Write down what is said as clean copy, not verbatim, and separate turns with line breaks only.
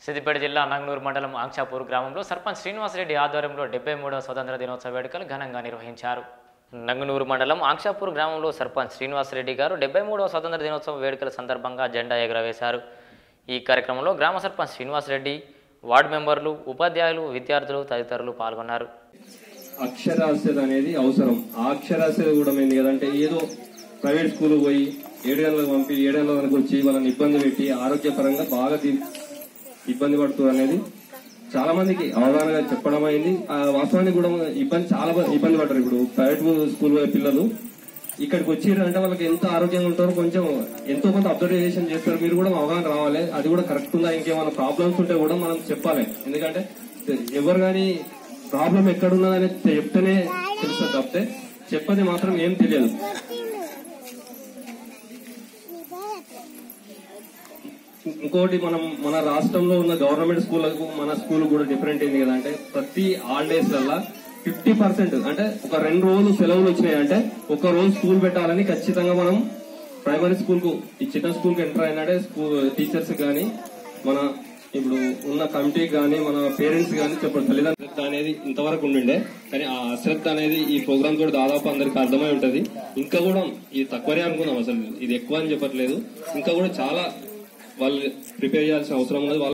సిద్దిపేట జిల్లా నంగనూరు మండలం ఆంక్షాపూర్ గ్రామంలో సర్పంచ్ శ్రీనివాసరెడ్డి ఆధ్వర్యంలో 73వ స్వతంత్ర దినోత్సవ వేడుకలు ఘనంగా నిర్వహించారు. నంగనూరు మండలం ఆంక్షాపూర్ గ్రామంలో సర్పంచ్ శ్రీనివాసరెడ్డి గారు 73వ స్వతంత్ర దినోత్సవ వేడుకల సందర్భంగా జెండా ఎగురవేశారు. ఈ కార్యక్రమంలో గ్రామ సర్పంచ్ శ్రీనివాసరెడ్డి, వార్డు మెంబర్లు, ఉపాధ్యాయులు, విద్యార్థులు తదితరులు పాల్గొన్నారు.
అక్షరాస్యత అనేది అవసరం. ఆ అక్షరాస్యత కూడా ఏంది కదంటే ఏదో ప్రైవేట్ స్కూల్ పోయి 7 గంటలకు పంపి 7 గంటల వరకు వచ్చి వాళ్ళని ఇబ్బంది పెట్టి ఆరోగ్యపరంగా బాగా ఇబ్బంది పడుతుంది అనేది చాలా మందికి అవగాహనగా చెప్పడం అయింది. ఆ వాస్తవానికి కూడా చాలా ఇబ్బంది పడతారు. ఇప్పుడు ప్రైవేట్ స్కూల్ పిల్లలు ఇక్కడికి వచ్చిరంటే వాళ్ళకి ఎంత ఆరోగ్యంగా ఉంటారో కొంచెం ఎంతో కొంత అబ్జర్వేషన్ చేస్తారు. మీరు కూడా అవగాహన రావాలి. అది కూడా కరెక్ట్ ఉందా, ఇంకేమైనా ప్రాబ్లమ్స్ ఉంటే కూడా మనం చెప్పాలి. ఎందుకంటే ఎవరు కానీ ప్రాబ్లం ఎక్కడున్నదని చెప్తేనే తెలుస్తుంది తప్పితే చెప్పది మాత్రం ఏం తెలియదు. ఇంకోటి మన రాష్ట్రంలో ఉన్న గవర్నమెంట్ స్కూళ్లకు మన స్కూల్ కూడా డిఫరెంట్ ఏంది కదా అంటే ప్రతి హాలిడేస్ వల్ల 50% అంటే ఒక 2 రోజులు సెలవులు వచ్చినాయి అంటే ఒక రోజు స్కూల్ పెట్టాలని ఖచ్చితంగా మనం ప్రైమరీ స్కూల్ కు ఈ చిన్న స్కూల్ కి ఎంటర్ అయినట్టే స్కూల్ టీచర్స్ గానీ మన ఇప్పుడు ఉన్న కమిటీకి గానీ మన పేరెంట్స్ గానీ చెప్పండి తల్లిదండ్రులు అనేది ఇంతవరకు ఉండిండే. కానీ ఆ అశ్రద్ధ అనేది ఈ ప్రోగ్రామ్ కూడా దాదాపు అందరికి అర్థమై ఉంటది. ఇంకా కూడా ఇది తక్కువనే అనుకున్నాం, అసలు ఇది ఎక్కువ అని చెప్పట్లేదు. ఇంకా కూడా చాలా వాళ్ళు ప్రిపేర్ చేయాల్సిన అవసరం ఉన్నది.